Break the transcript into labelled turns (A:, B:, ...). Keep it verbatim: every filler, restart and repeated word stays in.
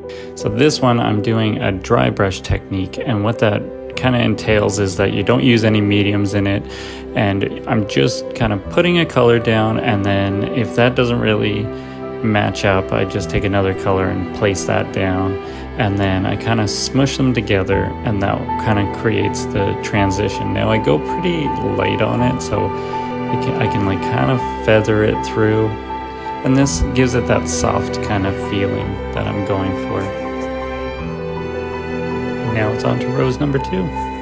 A: So this one I'm doing a dry brush technique, and what that kind of entails is that you don't use any mediums in it, and I'm just kind of putting a color down, and then if that doesn't really match up, I just take another color and place that down, and then I kind of smush them together, and that kind of creates the transition. Now I go pretty light on it, so I can, I can like kind of feather it through, and this gives it that soft kind of feeling that I'm going for. Now it's on to rose number two.